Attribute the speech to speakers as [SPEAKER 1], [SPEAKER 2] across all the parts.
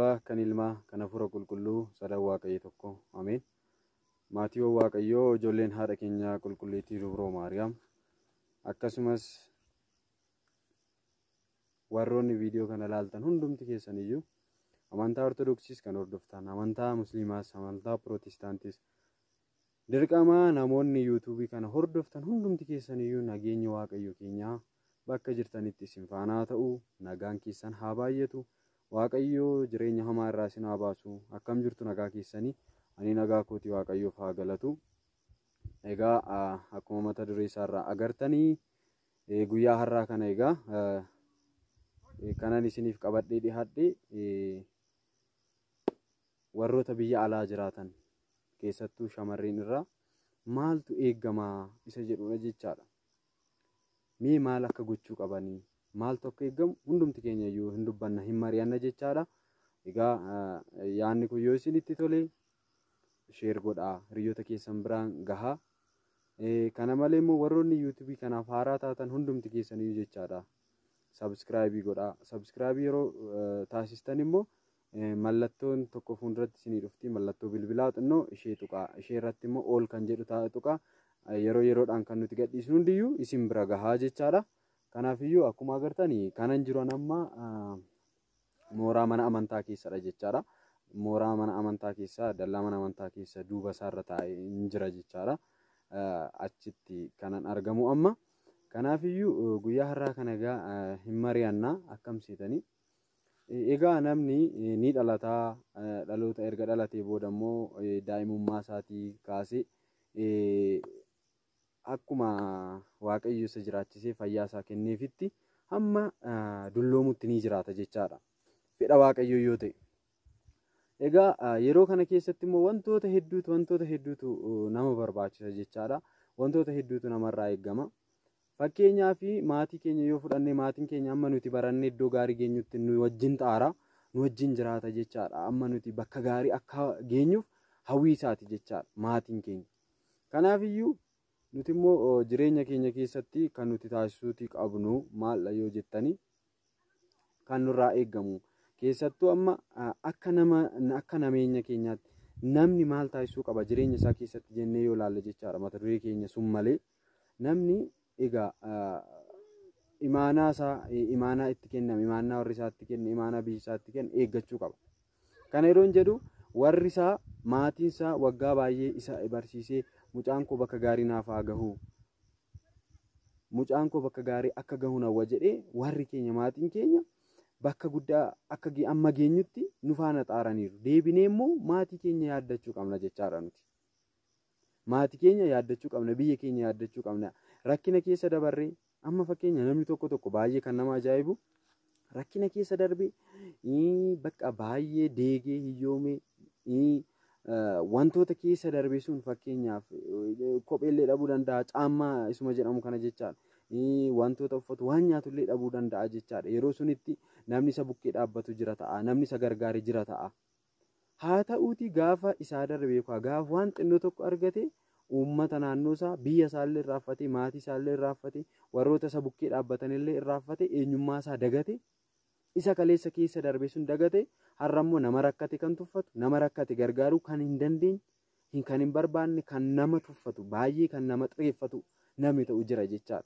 [SPEAKER 1] abbaa, kan ilmaa, kan hafuura qulqulluu sadan waaqayyo tokko. Ameen. Maatiiwwan waaqayyoo, ijoolleen haadha keenya qulqulleettii dubroo Maariyaam, akkasumas warroonni viidiyoo kana ilaaltan hundumti keessaniyyuu amantaa ortodoksiis kan hordoftan, amantaa musliimaas, amantaa pirootestaantiis, dirqama namoonni yuutuubii kana hordoftan hundumti keessaniyyuu nageenya waaqayyo keenyaa bakka jirtanitti isin faanaa ta'u, nagaan keessan haa baay'atu, waaqayyo jireenya hamaa irraa isin haa baasu. Akkam jirtu nagaa keessanii? Ani nagaa kooti, waaqayyoof haa galatu. Egaa akkuma mata duree isaarraa agartanii guyyaa har'aa kana egaa kanan isiniif qabadhee dhiyaadhe warroota biyya alaa jiraatan keessattuu shamarreen irraa maaltu eegama isa jedhudha jechaadha. Mee maal akka gochuu qabanii, maaltu akka eegamu hundumti keenya iyyuu hin dubbanna, hin mari'anna jechaadha. Egaa yaadni kun yoo isinitti tole sheer godhaa, hiriyoota keessan biraan gahaa. Kana malee immoo warroonni yuutuubii kanaaf haaraa taatan hundumti keessaniyyuu jechaadha sabskraayibii godhaa. Sabskraayibii yeroo taasistan immoo mallattoon tokko fuulduratti isinii dhufti, mallattoo bilbilaa xinnoo ishee tuqaa. Ishee irratti immoo ol kan jedhu tuqaa. Yeroo yeroodhaan kan nuti gadhiisnu hundiyyuu isin bira gahaa jechaadha. Kanaafiyyuu akkuma agartanii kanan jiru amma mooraa mana amantaa keessadha jechaadha. Mooraa mana amantaa keessa, dallaa mana amantaa keessa duuba isaarra taa'ee hin jira jechaadha. Achitti kanan argamu amma. Kanaafiyyuu guyyaa har'aa kana egaa hin mari'annaa akkam seetanii. Egaa namni ni dhalataa, dhaloota erga dhalatee booda immoo daa'imummaa isaatii kaasee akkuma waaqayyo isa jiraachisee fayyaa isaa kenneefitti hamma dulloomutti ni jiraata jechaadha. Fedha waaqayyo yoo ta'e. Egaa yeroo kana keessatti immoo wantoota hedduutu nama barbaachisa jechaadha. Wantoota hedduutu namarraa eegama. Fakkeenyaaf maatii keenya yoo fudhannee maatiin keenya amma nuti barannee iddoo gaarii geenyutti nu wajjin xaara, nu wajjin jiraata jechaadha. Amma nuti bakka gaarii akka geenyuuf hawwii isaati jechaadha maatiin keenya. Kanaafiyyuu nuti immoo jireenya keenya keessatti kan nuti taasisuuti qabnu maal yoo jettanii kan nurraa eegamu. Keessattuu amma akka nameenya keenyaatti namni maal taasisuu qaba jireenya isaa keessatti jennee yoo ilaalle jechaadha. Mata duree keenya sun malee namni egaa imaanaa itti kenname, imaanaa warri isaatti kenne, imaanaa biyyi isaatti kenne eeggachuu qaba. Kana yeroo jedhu warri isaa maatiin isaa waggaa baay'ee isa barsiisee mucaan koo bakka gaarii naaf haa gahu, mucaan koo bakka gaarii akka gahu nawwa jedhee warri keenya maatiin keenya bakka guddaa akka amma geenyutti nu faana xaaraniiru. Deebinee immoo maatii keenya yaaddachuu qabna jechaadha nuti. Maatii keenya yaaddachuu qabna, biyya keenya yaaddachuu qabna. Rakkina keessa dabarree amma fakkeenya namni tokko baay'ee kan nama ajaa'ibu rakkina keessa darbee bakka baay'ee deegee hiyyoomee wantoota keessa darbee sun fakkeenyaaf kopheellee dhabuu danda'a, caammaa isuma jedhamu kana jechaadha. Wantoota uffatu waan nyaatullee dhabuu danda'a jechaadha. Yeroo sunitti namni isa bukkee dhaabbatu jira ta'a, namni isa gargaare jira ta'a. Haa ta'uuti gaafa isaa darbee gaafa waan xinnoo tokko argate uummata naannoo isaa biyya isaallee irraafate, maatii isaallee irraafate, warroota isa bukkee dhaabbatanillee irraafate, eenyummaa isaa dagate, isa kaleessa keessa darbee sun dagate, har'ammoo nama rakkate kan tuffatu, nama rakkate gargaaruu kan hin dandeenye, kan hin barbaanne, kan nama tuffatu, baay'ee kan nama xireeffatu namni ta'u jira jechaadha.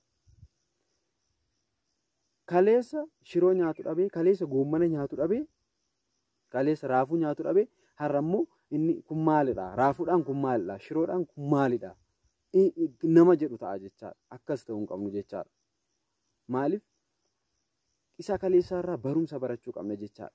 [SPEAKER 1] Kaleessa shiroo nyaatu dhabee, kaleessa goommana nyaatu dhabee, kaleessa raafuu nyaatu dhabee, har'ammoo inni kun maalidha? Raafuudhaan kun maalidha? Shiroodhaan kun maalidha? Nama jedhu ta'a jechaadha. Akkas ta'uu hin qabnu jechaadha. Maaliif? Isa kaleessaarraa barumsa barachuu qabna jechaadha.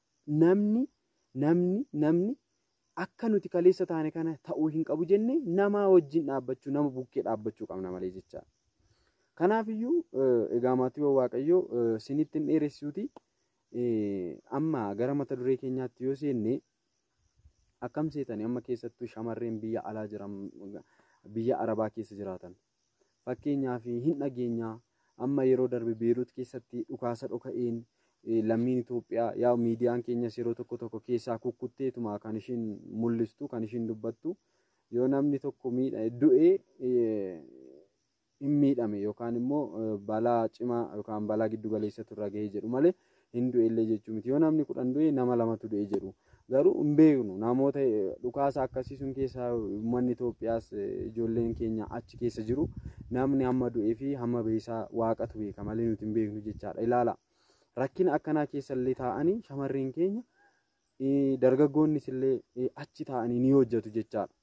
[SPEAKER 1] Namni akka nuti kaleessa taane kana ta'uu hin qabu jennee nama wajjin dhaabbachuu, nama bukkee dhaabbachuu qabna malee jechaadha. Kanaafiyyuu egaa maatiiwwan waaqayyoo sinitti hin dheeressituuti. Amma gara mata duree keenyaatti yoo seenne akkam seetanii amma keessattuu shamarreen biyya alaa jiran, biyya Arabaa keessa jiraatan. Fakkeenyaaf hin dhageenyaa amma yeroo darbe Beeruut keessatti dhukaasa dhoka'een lammiin Itoophiyaa yaa miidiyaan keenyas yeroo tokko keessaa kukkutteetuma kan ishiin mul'istu, kan ishiin dubbattu yoo namni tokko du'ee hin miidhame yookaan immoo balaa cimaa yookaan balaa giddu galeessa turra gahee jedhu malee hin du'e illee jechuu miti. Yoo namni 10 du'e nama 2tu du'e jedhu. Garuu hin beeknu namoota dhukaasa akkasii sun keessaa uummanni Itoophiyaas ijoolleen keenya achi keessa jiru namni hamma du'ee fi hamma beesaa waaqatu beeka malee nuti hin beeknu jechaadha. Ilaala rakkina akkanaa keessa illee taa'anii shamarreen keenya dargaggoonnis illee achi taa'anii ni hojjetu jechaadha.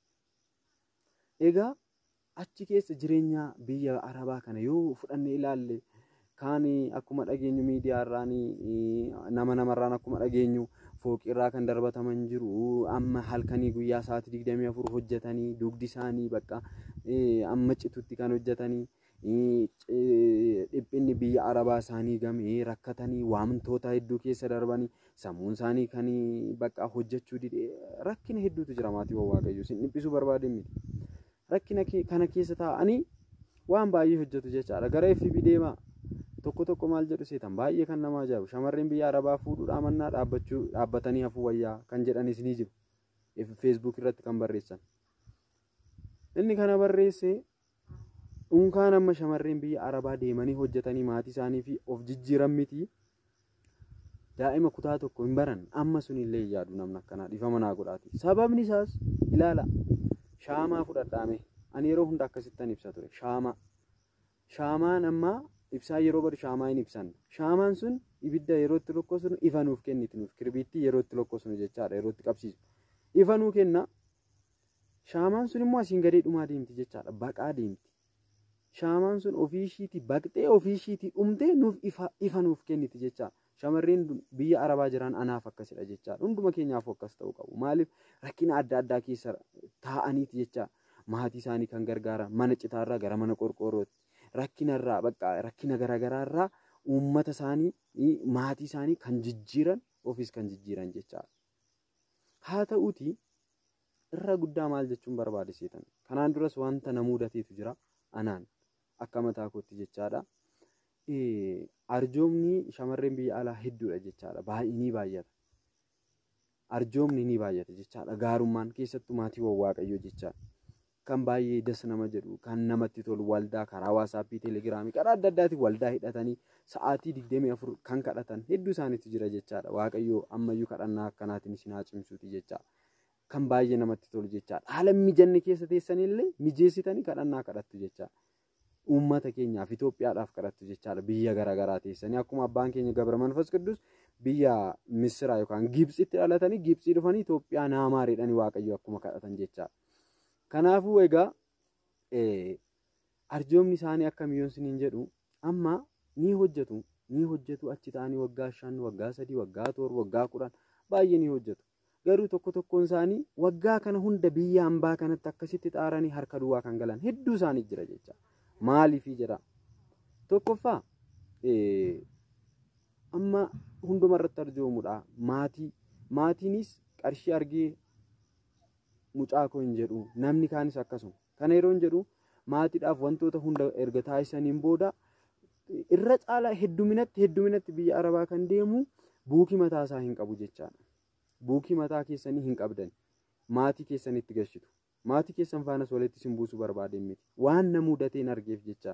[SPEAKER 1] Egaa achi keessa jireenya biyya Arabaa kana yoo fudhannee ilaalle kaan akkuma dhageenyu miidiyaa irraan namarraan akkuma dhageenyu fooqirraa kan darbataman jiru amma halkanii guyyaa sa'aatii 24 hojjetanii dugdi isaanii bakka amma citutti kan hojjetanii dhiphinni biyya Arabaa isaanii gamee rakkatanii waamtoota hedduu keessa darbanii sammuun isaanii kan bakka hojjechuu didee rakkina hedduutu jira maatii Waaqayyoo sin dhiphisuu barbaade miti. Rakkina kana keessa taa'anii waan baay'ee hojjetu jechaadha. Gara FB deemaa tokko maal jedhu seetan baay'ee kan nama ajaa'ibu shamarreen biyya Arabaa fuudhuudhaa mannaa dhaabbatanii hafuu wayyaa kan jedhanis ni jiru. Facebook irratti kan barreessan. Inni kana barreesse unkaan amma shamarreen biyya Arabaa deemanii hojjetanii maatii isaanii fi of jijjiiran miti. Daa'ima kutaa tokko hin baran amma sunillee yaadu namni akkanaa dhiifama naa godhaati. Sababni isaas ilaala. Shaamaa fudhadhaame ani yeroo hunda akkasittan ibsa ture shaamaan amma ibsaa yeroo badu shaamaa hin ibsan shaamaan sun ibidda yerootti lokkosnu ifa nuuf kenniti nuuf kirbiitti yerootti lokkosnu jechaadha yerootti qabsiisu ifa nuu kenna shaamaan sun immoo asiin gadee dhumaa deemti jechaadha baqaa deemti shaamaan sun ofii ishiitii baqxee ofii ishiitii dhumtee nuuf ifa nuuf kenniti jechaadha. Shamarreen biyya Arabaa jiran anaaf akkasidha jechaadha. Hunduma keenyaaf akkas ta'uu qabu. Maaliif rakkina adda addaa keessa taa'aniiti jecha maatii isaanii kan gargaaran mana citaarraa gara mana qorqoorrootti rakkinarraa bakka rakkina garaagaraarraa uummata isaanii maatii isaanii kan jijjiiran ofiis kan jijjiiran jechaadha. Haa ta'uuti irra guddaa maal jechuun barbaade seetan. Kanaan duras wanta na mudateetu jira anaan akka mataa kootti jechaadha. Arjoomni shamarreen biyya alaa hedduudha jechaadha. Baay'inii baay'ata. Arjoomni ni baay'ata jechaadha. Gaarummaan keessattuu maatii Waaqayyoo jechaadha. Kan baay'ee das nama jedhu kan namatti tolu waldaa karaa WhatsApp, Telegiraamii karaa adda addaatiin waldaa hidhatanii sa'aatii 24 kan kadhatan hedduu isaaniitu jira jechaadha. Waaqayyoo ammayyuu kadhannaa akkanaatiin isin haa cimsuuti jechaadha. Kan baay'ee namatti tolu jechaadha. Haala mijanne keessa teessanillee mijeessitanii kadhannaa kadhattu jechaadha. Uummata keenyaaf Itoophiyaadhaaf kadhattu jechaadha. Biyya garaagaraa teessanii akkuma abbaan keenya Gabra Manfas Qidduus biyya Misiraa yookaan Gibxitti dhalatanii Gibxii dhufanii Itoophiyaa naamaareedhanii Waaqayyoo akkuma kadhatan jechaadha. Kanaafuu egaa arjoomni isaanii akkamiyyoon siniin jedhu amma ni hojjetu achi ta'anii waggaa 5 waggaa 3 waggaa 7 waggaa 10 baay'ee ni hojjetu. Garuu tokkoon isaanii waggaa kana hunda biyya hambaa kanatti akkasitti xaaranii harka duwwaa kan galan hedduu isaanii jira jechaadha. Maaliifii jedha tokkoffaa amma hunduma irratti arjoomudha maatiinis qarshii argee mucaa koo hin jedhu namni kaanis akkasuma kana yeroo hin jedhu maatiidhaaf wantoota hunda erga taasisaniin booda irra caalaa hedduminatti biyya Arabaa kan deemu buukii mataa isaa hin qabu jechaadha. Buukii mataa keessanii hin qabdan maatii keessanitti gashitu. Maatii keessan faanas walitti isin buusuu barbaade miti. Waan na mudateen argeef jecha.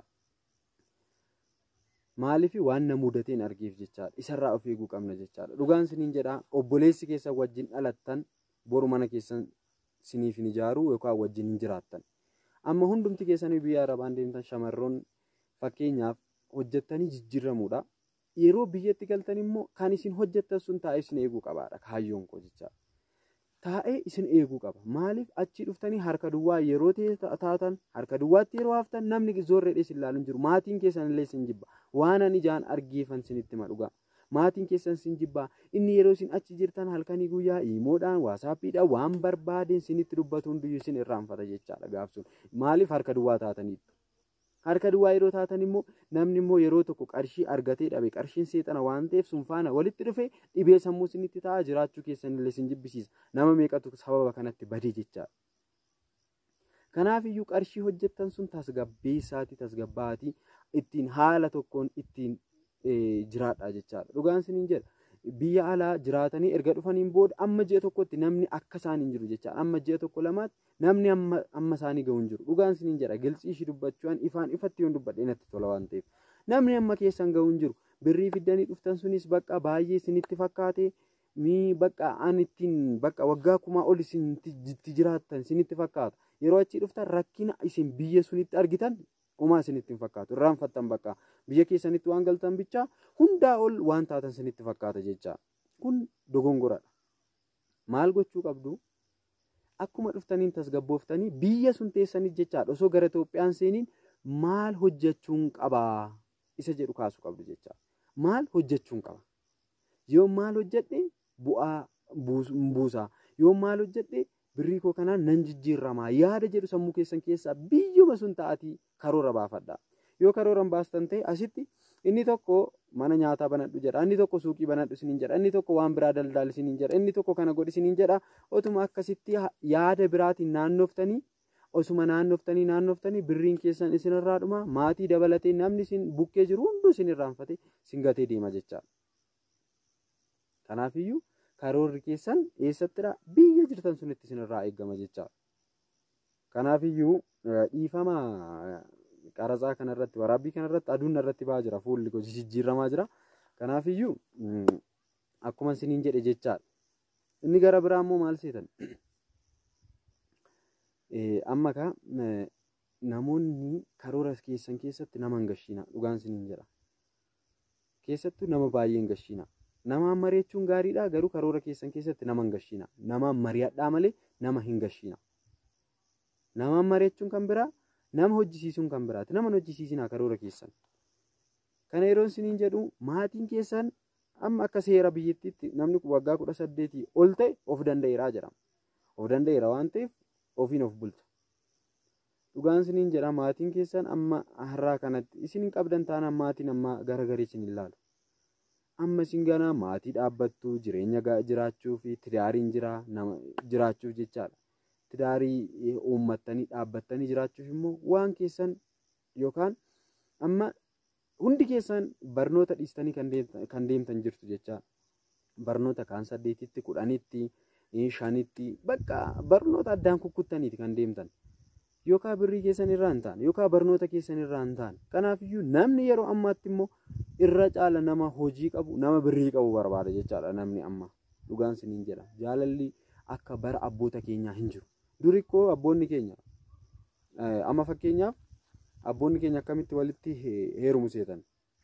[SPEAKER 1] Maaliif waan na mudateen argeef jecha isarraa of eeguu qabna jechaadha. Dhugaan siniin jedhaa obboleessi keessan wajjin dhalattan boru mana keessan siniif hin ijaaru yookaan wajjin hin jiraattan. Amma hundumti keessanii biyya Arabaan deemtan shamarroon fakkeenyaaf hojjettanii jijjiiramuudha. Yeroo biyyatti galtan immoo kan isin hojjettan sun taa'ee isin eeguu qabaadha kaayyoon koo jechaadha. Taa'ee isin eeguu qaba. Maaliif achi dhuftanii harka duwwaa yeroo taatan harka duwwaatti yeroo haftan namni zoorreedhee isin ilaalu hin jiru. Maatiin keessan illee isin jibba. Waan ani ijaan argeefan isinitti hima dhugaa. Maatiin keessan isin jibba. Inni yeroo isin achi jirtan halkanii guyyaa iimoodhaan waasaappiidhaan waan barbaadeen isinitti dubbatu hundiyyuu isin irraanfata jechaadha gaafsuun. Maaliif harka duwwaa taataniitu? Harka duwwaa yeroo taatan immoo namni immoo yeroo tokko qarshii argatee dhabe qarshiin seexana waan ta'eef sun faana walitti dhufee dhibee sammuu isinitti ta'a jiraachuu keessan illee isin jibbisiisa. Nama meeqatu sababa kanatti badee jechaadha. Kanaaf iyyuu qarshii hojjettan sun tasgabbaa'aatii ittiin haala tokkoon ittiin jiraadha jechaadha. Dhugaan isiniin jedha. Biyya alaa jiraatanii erga dhufaniin booda amma ji'a tokkotti namni akka isaan hin jiru jechaadha. Amma ji'a tokko lamaatti namni amma isaanii gahu hin jiru. Dhugaan isiniin jedha. Gilxii ishii dubbachuudhaan ifaan ifatti yoon dubbadhee natti tola waan ta'eef. namni amma keessan ga'u hin jiru. Birrii fiddanii dhuftan sunis bakka baay'ee isinitti fakkaate bakka an ittiin bakka waggaa kumaa ol isinitti jiraattan isinitti fakkaata. Yeroo achi dhuftan rakkina isin biyya sunitti argitan homaa isinitti hin fakkaatu. Irraanfattan bakka biyya keessanitti waan galtan bichaa hundaa ol waan taatan isinitti fakkaata jecha. Kun dogongoradha. Maal gochuu qabdu? Akkuma dhuftaniin tasgabbooftanii biyya sun teessanii jechaadha. Osoo gara Itoophiyaan seeniin maal hojjechuun qabaa isa jedhu kaasuu qabdu jechaadha. Maal hojjechuun qaba? Yoo maal hojjedhe bu'aa buusaa. Yoo maal hojjedhe birrii koo kanaan nan jijjiiramaa. Yaada jedhu sammuu keessan keessaa biyyuma sun ta'atii karoora baafadha. Yoo karoora baastan ta'e asitti inni tokko mana nyaataa banadhu jedha. Inni tokko suuqii banadhu isiniin jedha. Inni tokko waan biraa daldaali isiniin jedha. Inni tokko kana godhi isiniin jedha. Otuma akkasitti yaada biraatiin naannoftanii osuma naannoftanii birriin keessan isinirraa dhuma maatii dabalatee namni isin bukkee jiru hunduu isinirraanfatee isin gatee deema jechaadha. Kanaafiyyuu karoorri keessan eessattidha? Biyya jirtan sunitti isinirraa eeggama jechaadha. Kanaafiyyuu dhiifama qaraxaa kanarratti waraabbii kanarratti aduun irratti ba'aa jira. Fuulli koo jijjiiramaa jira. Kanaafiyyuu akkuma isiniin jedhe jechaadha. Inni gara biraa immoo maal seetan? Amma namoonni karoora keessan keessatti nama hin gashiina. Dhugaan isiniin jedha. Keessattuu nama baay'ee hin gashiina. Namaan mari'achuun gaariidha. Garuu karoora keessan keessatti nama hin gashiina. Namaan mari'adhaa malee nama hin gashiina. Namaan mari'achuun kan biraa, nama hojjisiisuun kan biraati. Nama hojjisiisinaa karoora keessan. Kana yeroo isiniin jedhu maatiin keessan amma akka seera biyyattiitti namni waggaa 18 ol ta'e of danda'eeraa jedhama. Of danda'eera waan ta'eef ofiin of bulcha. Dhugaan isiniin jedha maatiin keessan amma har'aa kanatti isin hin qabdan taanaan maatiin amma garagarii isin hin laalu. Amma isin ganaa maatii dhaabbattu jireenya jiraachuu fi tidaariin jiraachuuf jechaadha. Tidaarii uummattanii dhaabbattanii jiraachuuf immoo waan keessan yookaan amma hundi keessan barnoota dhiistanii kan deemtan jirtu jechaadha. Barnoota kaan 8tti 10tti 5tti bakka barnoota addaan kukkuttaniiti kan deemtan. Yookaan birrii keessan irraa hin taane yookaan barnoota keessan irraa hin taane. Kanaafiyyuu namni yeroo ammaatti immoo irra caala nama hojii qabu nama birrii qabu barbaada jechaadha namni amma. Dhugaan isiniin jedha. Jaalalli akka bara abboota keenyaa hin jiru. Duri koo abboonni keenya amma fakkeenyaaf abboonni keenya akkamitti walitti heerumu seetan.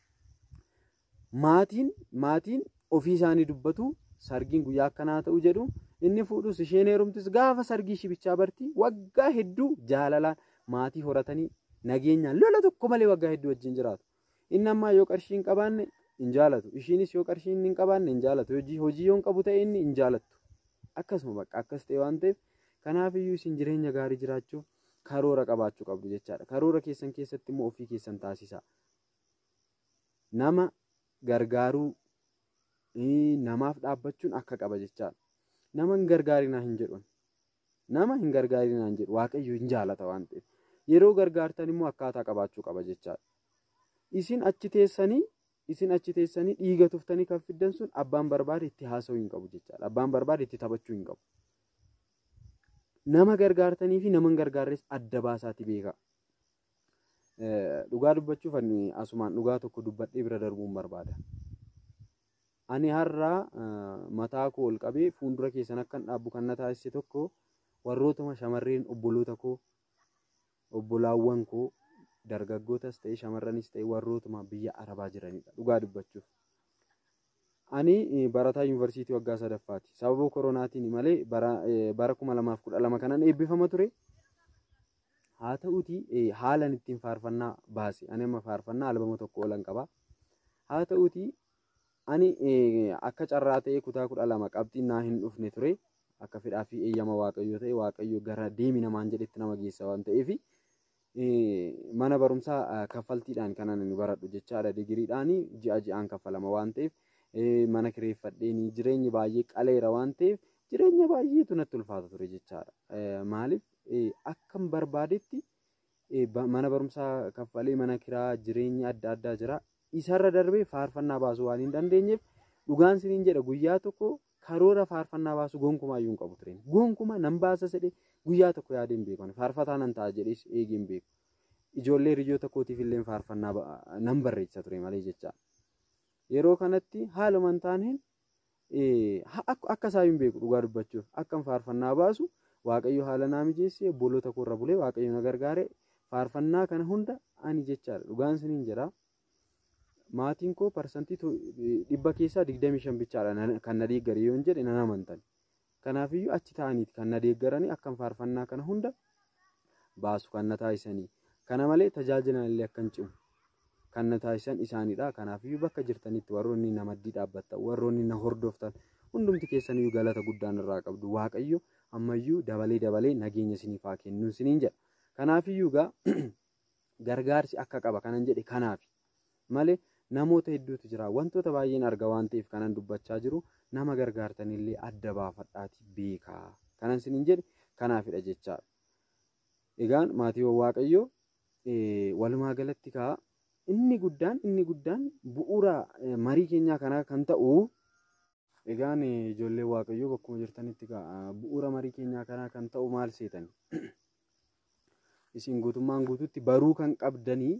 [SPEAKER 1] Maatiin ofii isaanii dubbatu sargiin guyyaa akkanaa ta'u jedhu inni fuudhus isheen heerumtis gaafa sargii shibichaa barti waggaa hedduu jaalalaan maatii horatanii nageenyaan lola tokko malee waggaa hedduu wajjin jiraatu. Inni ammaa yoo qarshii hin qabaanne hin jaalatu. Ishiinis yoo qarshii hin qabaanne hin jaalatu. Hojii yoo hin qabu ta'e inni hin jaalattu. Akkasuma bakka akkas ta'e waan ta'eef kanaafiyyuu isin jireenya gaarii jiraachuuf karoora qabaachuu qabdu jechaadha. Karoora keessan keessatti immoo ofii keessan taasisaa. Nama gargaaruu namaaf dhaabbachuun akka qaba jechaadha. Nama hin gargaarinaa hin jedhuun. Nama hin gargaarinaa hin jedhu Waaqayyo hin jaalata waan ta'eef. Yeroo gargaartan immoo akkaataa qabaachuu qaba jechaadha. Isin achi teessanii dhiiga tuftanii kan fiddan sun abbaan barbaade itti haasa'uu hin qabu jechaadha. Abbaan barbaade itti taphachuu hin qabu. Nama gargaartanii fi nama hin gargaarres adda baasaati beeka. Dhugaa dubbachuuf ani asumaan dhugaa tokko dubbadhee bira darbuun barbaada. Ani har'aa mataa koo ol qabee fuuldura keessan akkan dhaabbu kan na taasise tokko warrootuma shamarreen obboloota koo obbolaawwan koo dargaggootas ta'e shamarranis ta'e warrootuma biyya Arabaa jiranidha. Dhugaa dubbachuuf. Ani barataa yuunivarsiitii waggaa 3ffaati. Sababa koronaatiin malee bara 2012 kanan eebbifama ture. Haa ta'uutii haalan ittiin faarfannaa baase. Ani amma faarfannaa albama tokko olan qaba. Haa ta'uutii ani akka carraa ta'ee kutaa 12 qabxiin naa hin dhufne ture. Akka fedhaa fi eeyyama Waaqayyoo ta'e Waaqayyo gara deemi namaan jedhetti nama geessa waan ta'eef mana barumsaa kaffaltiidhaan kanan inni baradhu jechaadha. Digiriidhaan ji'a ji'aan kaffalama waan ta'eef mana kireeffadheen jireenyi baay'ee qaleera waan ta'eef jireenya baay'eetu natti ulfaata ture jechaadha. Maaliif akkam barbaadetti mana barumsaa kaffalee mana kiraa jireenyi adda addaa jira. Isarra darbee faarfannaa baasuu waan hin dandeenyeef dhugaan isiniin jedha guyyaa tokko karoora faarfannaa baasuu gonkumaa iyyuu hin qabu ture. Gonkuma nan baasa jedhee guyyaa tokko yaadeen beeku. Faarfataa nan ta'a jedhees eegeen beeku. ijoollee hiriyoota kootiif illee faarfannaa nan barreessa ture malee jecha. Yeroo kanatti haalumaan taaneen akka isaa hin beeku dhugaa dubbachuuf akkan faarfannaa baasu Waaqayyo haala naa mijeessee obboloota koorra bulee Waaqayyo na gargaare faarfannaa kana hunda ani jechaadha. Dhugaan siniin jira. Maatiin koo parsantii 100 keessaa 25 bichaadha kan na deeggare yoo hin jedhe nan amantan. Kanaafiyyuu achi ta'aniiti kan na deeggaranii akkan faarfannaa kana hunda baasu kan na taasisanii. Kana malee tajaajilan illee akkan cimu kan na taasisan isaaniidha. Kanaafiyyuu bakka jirtanitti warroonni na maddii dhaabbattan, warroonni na hordoftan hundumti keessaniyyuu galata guddaan irraa qabdu. Waaqayyo ammayyuu dabalee nageenya isiniif haa kennu isiniin jedha. Kanaafiyyuu gargaarsi akka qaba kanan jedhe kanaafi malee namoota hedduutu jira. Wantoota baay'een arga waan ta'eef kanan dubbachaa jiru. Nama gargaartanillee adda baafadhaatii beekaa kanan isiniin jedhe kanaafidha jechaadha. Egaan maatiiwwan Waaqayyoo walumaa galatti inni guddaan bu'uura marii keenyaa kanaa kan ta'u. Egaan ijoollee Waaqayyoo bakkuma jirtanitti bu'uura marii keenyaa kanaa kan ta'u maal seetani? Isin guutummaan guutuutti baruu kan qabdanii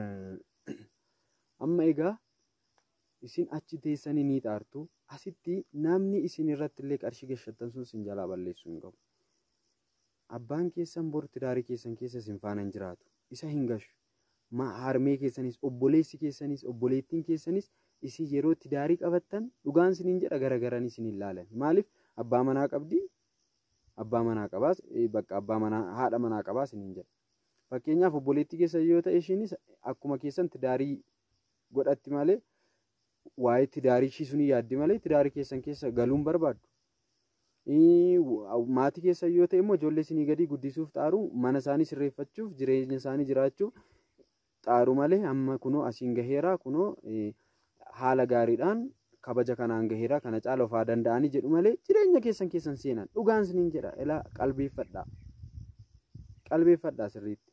[SPEAKER 1] amma egaa isin achi teessanii ni xaartu. Asitti namni isin irratti illee qarshii gashattan sun isin jalaa balleessuu hin qabu. Abbaan keessan bor tidaarii keessan keessa isin faana hin jiraatu. Isa hin gashu. Harmee keessanis, obboleessi keessanis, obboleettiin keessanis isin yeroo tidaarii qabattan dhugaan isiniin jedha garagaranii isin ilaalan. Maaliif abbaa manaa qabdi? Abbaa manaa qabaas bakka abbaa manaa haadha manaa qabaas isiniin jedha. Fakkeenyaaf obboleettii keessa yoo ta'e ishiinis akkuma keessan tidaarii godhatti malee waa'ee tidaarii ishii sunii yaaddi malee tidaarii keessan keessa galuun barbaaddu. Maatii keessa yoo ta'e immoo ijoollee isinii gadi guddisuuf xaaru, mana isaanii sirreeffachuuf, jireenya isaanii jiraachuuf xaaru malee amma kunoo asiin gaheeraa kunoo haala gaariidhaan kabaja kanaan gaheeraa kana caala ofaa danda'anii jedhu malee jireenya keessan seenan dhugaan isiniin jedha. Ilaa qalbeeffadhaa sirriitti.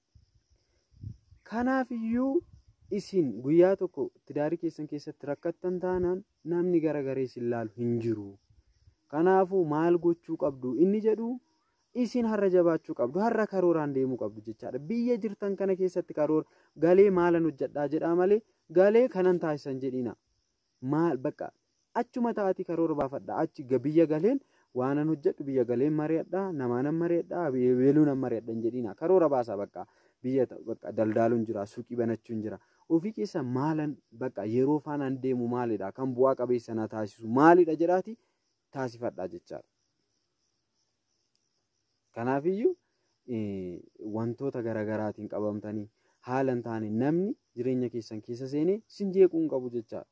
[SPEAKER 1] Kanaafiyyuu isin guyyaa tokko tidaarii keessan keessatti rakkattan taanaan namni garagaree isin laalu hin jiru. Kanaafuu maal gochuu qabdu inni jedhu isin har'a jabaachuu qabdu, har'a karooraan deemuu qabdu jechaadha. Biyya jirtan kana keessatti karoora galee maalan hojjedhaa jedhaa malee galee kanan taasisan jedhina. Maal bakka achuma taa'atii karoora baafadhaa. Achi biyya galeen waanan hojjedhu biyya galeen mari'adhaa, namaanan mari'adhaa, beeluunan mari'adhaa hin jedhina. Karoora baasaa bakka biyya bakka daldaaluun jira, suuqii banachuun jira. Ofii keessa maalan bakka yeroo faanaan deemu maalidha kan bu'aa qabeessa na taasisu maalidha jedhaati taasifadhaa jechaadha. Kanaafiyyuu wantoota garagaraatiin qabamtanii haala hin taane namni jireenya keessan keessa seenee sin jeequu hin qabu jechaadha.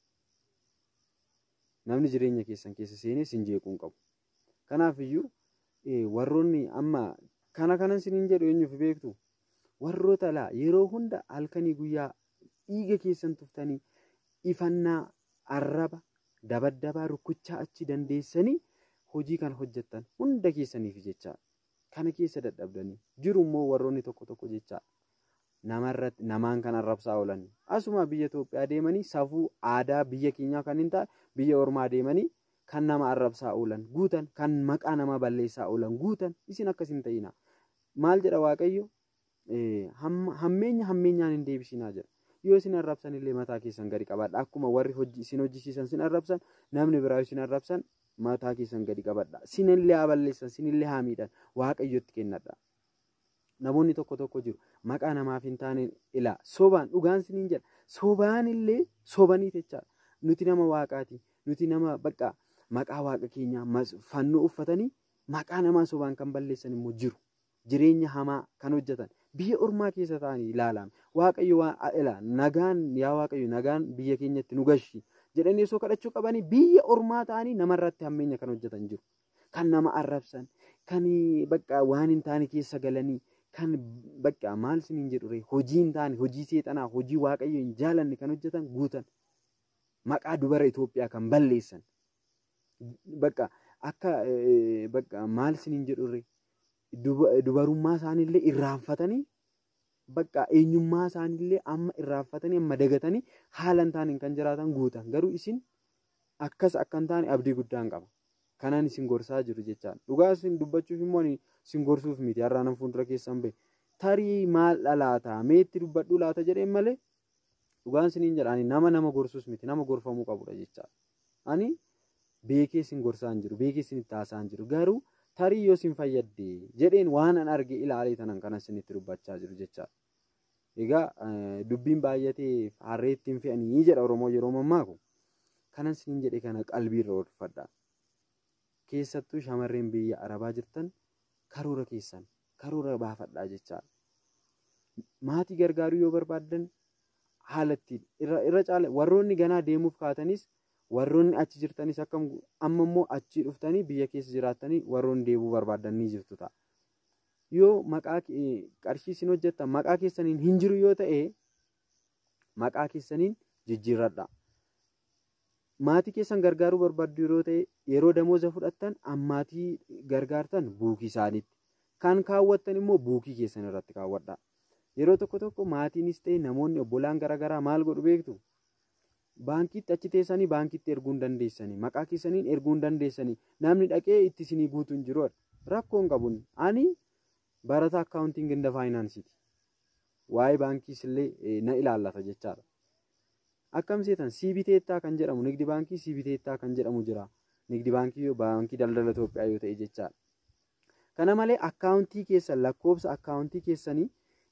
[SPEAKER 1] Namni jireenya keessan keessa seenee sin jeequu hin qabu. Kanaafiyyuu warroonni amma kanan siniin jedhu eenyuuf beektu? Warroota laa yeroo hunda halkanii guyyaa dhiiga keessan tuftanii ifannaa arraba dabaddabaa rukuchaa achi dandeessanii hojii kan hojjettan hunda keessaniif jechaadha. Kana keessa dadhabdanii jiru immoo warroonni tokko jechaadha. Namaan kan arrabsaa oolan asuma biyya Itoophiyaa deemanii safuu aadaa biyya keenyaa kan hin taane biyya ormaa deemanii kan nama arrabsaa oolan guutan, kan maqaa nama balleessaa oolan guutan. Isin akkasin ta'ina. Maal jedha Waaqayyo? Hammeenyaan hin deebisinaa jedha. Yoo isin arrabsan illee mataa keessan gadi qabadha. Akkuma warri isin hojjisiisan sin arrabsan, namni biraa isin arrabsan mataa keessan gadi qabadha. Sinillee haa balleessan, sinillee haa miidhan. Waaqayyotti kennadha. Namoonni tokko jiru maqaa namaaf hin taane ilaa sobaan dhugaan siniin jedha. Sobaan illee sobanii jechaadha. Nuti nama Waaqaati. Nuti nama bakka maqaa Waaqa keenyaa fannoo uffatanii maqaa namaa sobaan kan balleessan immoo jiru. Jireenya hamaa kan hojjetan biyya ormaa keessa ta'anii ilaalan. Waaqayyo nagaan yaa Waaqayyo nagaan biyya keenyatti nu gashi jedhanii osoo kadhachuu qabanii biyya ormaa ta'anii namarratti hammeenya kan hojjetan jiru. Kan nama arrabsan, kan bakka waan hin taane keessa galanii, kan bakka maal siniin jedhu hojii hin taane, hojii seexanaa, hojii Waaqayyo hin jaalanne kan hojjetan guutan. Maqaa dubara Itoophiyaa kan balleessan. Bakka akka bakka maal siniin jedhu dubarummaa isaaniillee irraanfatanii bakka eenyummaa isaaniillee amma irraanfatanii amma dagatanii haala hin taane kan jiraatan guutan. Garuu isin akka hin taane abdii guddaan qaba. Kanaan isin gorsaa jiru jechaadha. Dhugaa isin dubbachuuf immoo isin gorsuuf miti. Har'aan fuuldura keessan bahe tarii maal dhalaata meetti dubbadhu laata jedheen malee dhugaan isiniin jedhaani nama gorsuus miti nama gorfamuu qabudha jechaadha. Ani beekee isin gorsaa hin jiru beekee isin itti haasaa hin jiru garuu tarii yoo isin fayyadde jedheen waan an arge ilaalee tanan kana isinitti dubbachaa jiru jechaadha. Egaa dubbiin baay'atee harree ittiin fe'anii jedha Oromoo yeroo mammaaku kanan isiniin jedhe kana qalbiirra oolfadha. Keessattuu shamarreen biyya Arabaa jirtan karoora keessan karoora baafadhaa jechaadha. Maatii gargaaruu yoo barbaaddan haalatti irra caala warroonni ganaa deemuuf kaatanis warroonni achi jirtanis akkam amma immoo achi dhuftanii biyya keessa jiraatanii warroonni deebuu barbaadan ni jirtu ta'a. Yoo maqaa qarshii isin hojjettan maqaa keessaniin hin jiru yoo ta'e maqaa keessaniin jijjiirradha. Maatii keessan gargaaruu barbaaddu yeroo ta'e yeroo damooza fudhattan ammaatii gargaartan buukii isaaniitti kan kaawwattan immoo buukii keessan irratti kaawwadha. Yeroo tokko maatiinis ta'e namoonni obbolaan garaagaraa maal godhu beektu? Baankiitti achi teessanii baankiitti erguu hin dandeessanii maqaa keessaniin erguu hin dandeessanii namni dhaqee itti isinii guutuu hin jiru rakkoon qabuun ani barataa akkaawuntiin ganda faayinaansiiti. Waa'ee baankiis illee na ilaallata jechaadha. Akkam seetan siibiteettaa kan jedhamu nigdi baankii siibiteettaa kan jedhamu jira. Nigdi baankii baankii daldala Itoophiyaa yoo ta'e jechaadha. Kana malee akkaawuntii keessan lakkoofsa akkaawuntii keessanii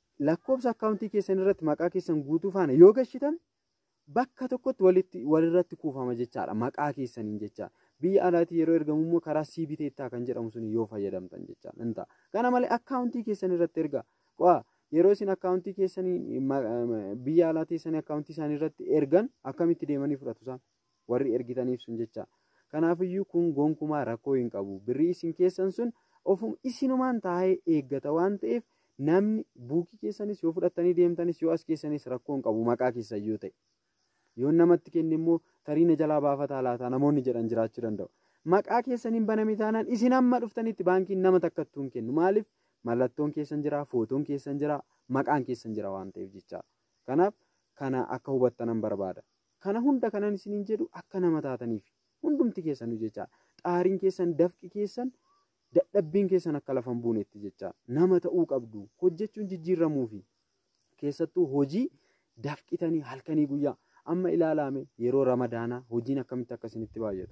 [SPEAKER 1] irratti maqaa keessan guutuu faana yoo gashitan bakka tokkotti walirratti kuufama jechaadha maqaa keessaniin jechaadha. Biyya alaatii yeroo ergamu immoo karaa siibiteettaa kan jedhamu sun yoo fayyadamtan jechaadha. Kana malee akkaawuntii keessan irratti erga yeroo isin akkaawuntii keessanii biyya alaa teessanii akkaawuntii isaanii irratti ergan akkamitti deemanii fudhatu isaan warri ergitaniif sun jecha. Kanaafiyyuu kun gonkumaa rakkoo hin qabu. Birrii isin keessan sun ofuma isinumaan taa'ee eeggata waan ta'eef namni buukii keessanis yoo fudhattanii deemtanis yoo as keessanis rakkoo hin qabu maqaa keessan yoo ta'e. Yoo namatti kenne immoo tariina jalaa baafataa laata namoonni jedhan jiraachuu danda'u. Maqaa keessaniin baname taanaan isin amma dhuftanitti baankiin nama takkattuu hin kennu. Maaliif? Mallattoon keessan jira, footoon keessan jira, maqaan keessan jira waan ta'eef jecha. Kanaaf kana akka hubattanan barbaada. Kana hunda kanan isiniin jedhu akka nama taataniif hundumti keessanuu jecha. Xaariin keessan, dafqi keessan, dadhabbiin keessan akka lafa hin buunetti jecha. Nama ta'uu qabdu. Hojjechuun jijjiiramuufi keessattuu hojii dafqitanii halkanii guyyaa amma ilaalame yeroo ramadaanaa hojiin akkamitti akkasinitti baay'atu.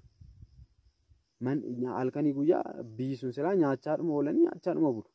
[SPEAKER 1] Halkanii guyyaa biyyi sun silaa nyaachaadhuma oolanii nyaachaadhuma bulu.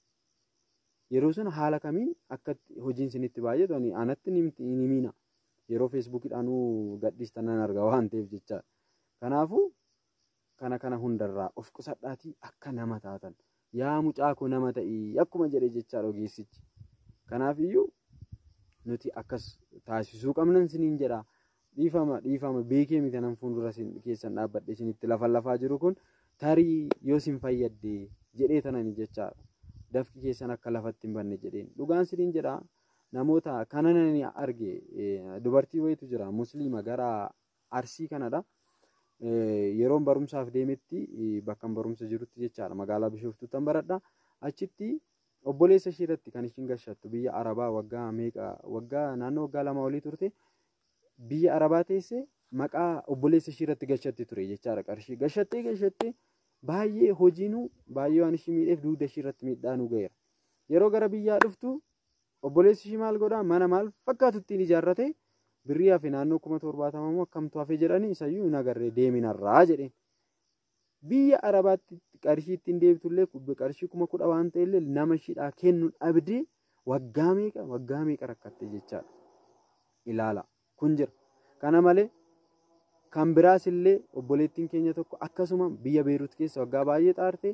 [SPEAKER 1] Yeroo sun haala kamiin akka hojiin isinitti baay'atu anatti ni miina. Yeroo feesbuukidhaanuu gadhiistanan arga waan ta'eef jecha. Kanaafuu kana hundarraa of qusadhaatii akka nama taatan. Yaa mucaa koo nama ta'ii akkuma jedhe jechaadha ogeessichi. Kanaafiyyuu nuti akkas taasisuu qabnan isiniin jedha. Dhiifama beekee miti nan fuuldura keessan dhaabbadhe isinitti lafaa jiru kun tarii yoo isin fayyadde jedhee tanani jechaadha. Dafqi keessan akka lafatti hin banne jedheen. Dhugaan isiniin jedha namoota kana nani arge dubartii wayitu jira musliima gara Arsii kanadha. Yeroon barumsaaf deemetti bakka barumsa jirutti jechaadha magaalaa Bishooftuuttan baradha. Achitti obboleessa ishee irratti kan ishiin gashattu biyya Arabaa waggaa naannoo waggaa 2 olii turte. Biyya Arabaa teessee maqaa obboleessa ishee irratti gashatti ture jechaadha qarshii gashattee baay'ee hojiinuu baay'ee waan ishii miidheef dugda ishee irratti miidhaanuu ga'eera. Yeroo gara biyyaa dhuftu obboleessi ishii maal godhaa mana maal fakkaatuttiin ijaarrate birrii hafe naannoo 70,000 immoo akkamtu hafe jedhanii isayyuu hin agarree deeminarraa jedheen. Biyya Arabaatti qarshii ittiin deebitullee qarshii 10,000 waan ta'ellee nama ishiidhaa kennuun abdii waggaa meeqa rakkatte jechaadha. Ilaala. Kun jira. Kana malee kan biraas illee obboleettiin keenya tokko akkasuma biyya Beeruut keessa waggaa baay'ee xaarte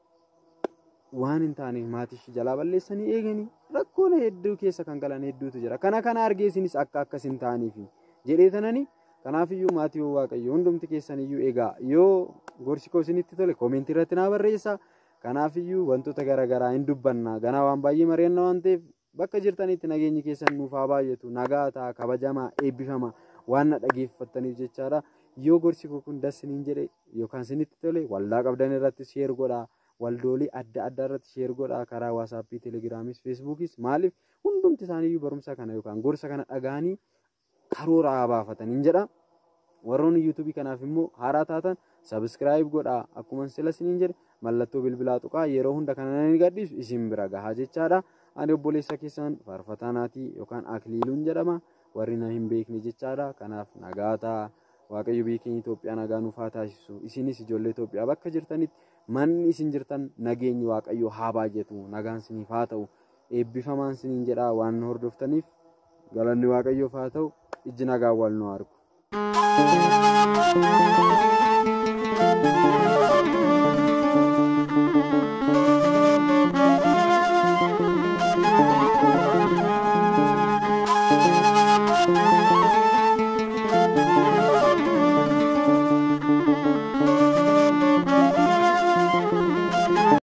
[SPEAKER 1] waan hin taane maatii ishee jalaa balleessanii eeganii rakkoon hedduu keessa kan galan hedduutu jira. Kana argeesinis akkas hin taaniif jedhee tananii kanaafiyyuu maatii Waaqayyo hundumti keessaniyyuu egaa yoo gorsi koo isinitti tole koomentii irratti naa barreessaa. Kanaafiyyuu wantoota garaagaraa hin dubbanna ganaa waan baay'ee mari'anna waan ta'eef bakka jirtanitti nageenyi keessan nuuf haa baay'atu nagaa ta'a kabajamaa eebbifama waan na dhageeffattaniif jechaadha. Yoo gorsi koo kun dasiniin jedhe yookaan isinitti tole waldaa qabdan irratti sheer godhaa waldoolee adda addaa irratti sheer godhaa karaa waasappii teelegiraamis feesbuukis maaliif hundumti isaaniiyyuu barumsa kana yookaan gorsa kana dhagaanii karoora haa baafataniin jedha. Warroonni yuutuubii kanaaf immoo haaraa taatan sabiskiraayib godhaa akkuma sila isiniin jedhe mallattoo bilbilaa tuqaa yeroo hunda kana ni gadhiisu isin bira gahaa jechaadha. Ani obboleessa keessan faarfataa naatii yookaan Akiliiluun jedhama. Warri na hin beekne jechaadha. Kanaaf nagaa ta'a. Waaqayyo biyya keenya Itoophiyaa nagaa nuuf haa taasisu. Isinis ijoollee Itoophiyaa bakka jirtanitti manni isin jirtan nageenyi Waaqayyo haa baay'atu. Nagaan isiniif haa ta'u. Eebbifamaan isiniin jedhaa waan nu hordoftaniif galanni Waaqayyoof haa ta'u. Ijji nagaa wal nu argu.